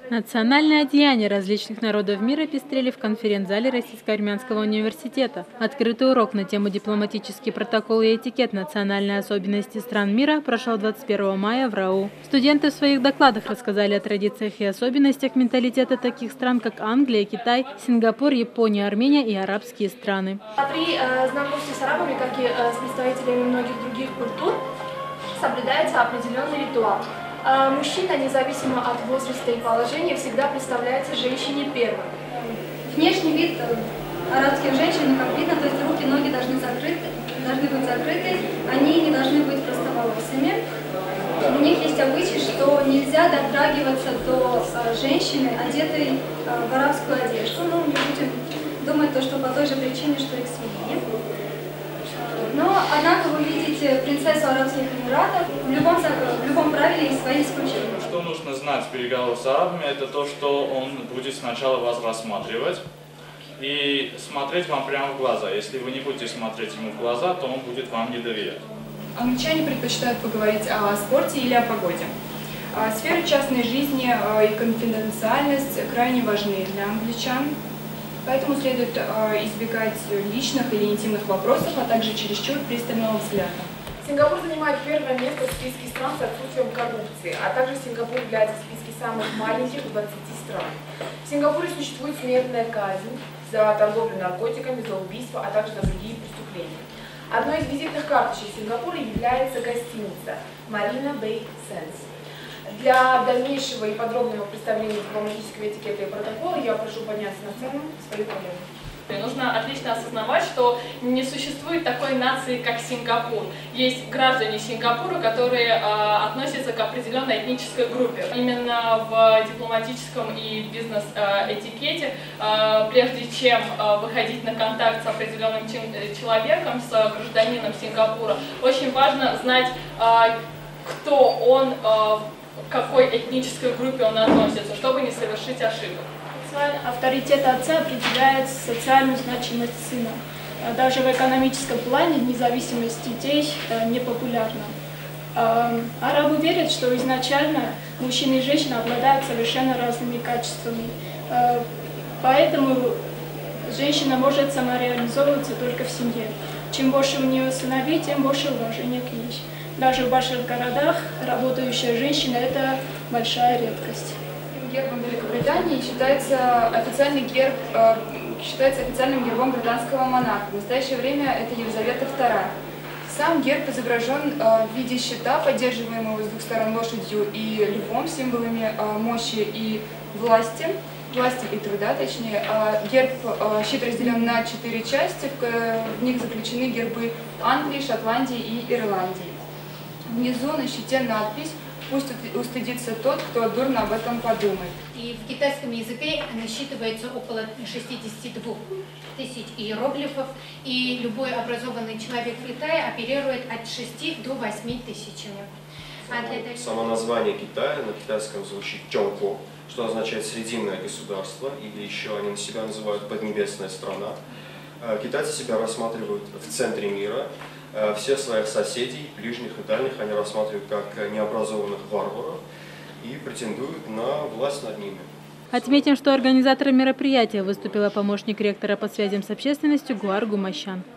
Национальные одеяния различных народов мира пестрели в конференц-зале Российско-армянского университета. Открытый урок на тему «Дипломатический протокол и этикет. Национальные особенности стран мира» прошел 21 мая в РАУ. Студенты в своих докладах рассказали о традициях и особенностях менталитета таких стран, как Англия, Китай, Сингапур, Япония, Армения и арабские страны. При знакомстве с арабами, как и с представителями многих других культур, соблюдается определенный ритуал. Мужчина, независимо от возраста и положения, всегда представляется женщине первым. Внешний вид арабских женщин, как видно, то есть руки, ноги должны быть закрыты, они не должны быть простоволосыми. У них есть обычай, что нельзя дотрагиваться до женщины, одетой в арабскую одежду. Ну, не будем думать, что по той же причине, что и к свиньи. Но, однако, вы видите принцессу Арабских Эмиратов. В любом правиле есть свои исключения. Что нужно знать в переговорах с арабами, это то, что он будет сначала вас рассматривать и смотреть вам прямо в глаза. Если вы не будете смотреть ему в глаза, то он будет вам не доверять. Англичане предпочитают поговорить о спорте или о погоде. Сферы частной жизни и конфиденциальность крайне важны для англичан. Поэтому следует избегать личных или интимных вопросов, а также чересчур пристального взгляда. Сингапур занимает первое место в списке стран с отсутствием коррупции, а также Сингапур является в списке самых маленьких 20 стран. В Сингапуре существует смертная казнь за торговлю наркотиками, за убийство, а также за другие преступления. Одной из визитных карточек Сингапура является гостиница Marina Bay Sands. Для дальнейшего и подробного представления дипломатического этикета и протокола я прошу подняться на сцену свою коллегу. Нужно отлично осознавать, что не существует такой нации, как Сингапур. Есть граждане Сингапура, которые относятся к определенной этнической группе. Именно в дипломатическом и бизнес-этикете, прежде чем выходить на контакт с определенным человеком, с гражданином Сингапура, очень важно знать, кто он, к какой этнической группе он относится, чтобы не совершить ошибок. Авторитет отца определяет социальную значимость сына. Даже в экономическом плане независимость детей непопулярна. Арабы верят, что изначально мужчина и женщина обладают совершенно разными качествами. Поэтому женщина может самореализовываться только в семье. Чем больше у нее сыновей, тем больше уважения к ней. Даже в больших городах работающая женщина – это большая редкость. Гербом Великобритании считается официальным гербом британского монарха. В настоящее время это Елизавета II. Сам герб изображен в виде щита, поддерживаемого с двух сторон лошадью и львом, символами мощи и власти и труда, точнее. Щит разделен на 4 части, в них заключены гербы Англии, Шотландии и Ирландии. Внизу на щите надпись «Пусть устыдится тот, кто дурно об этом подумает». И в китайском языке насчитывается около 62 тысяч иероглифов, и любой образованный человек в Китае оперирует от 6 до 8 тысячами. Само название Китая на китайском звучит «Чонко», что означает «срединное государство», или еще они себя называют «поднебесная страна». Китайцы себя рассматривают в центре мира. Всех своих соседей, ближних и дальних, они рассматривают как необразованных варваров и претендуют на власть над ними. Отметим, что организатором мероприятия выступила помощник ректора по связям с общественностью Гуар Гумащан.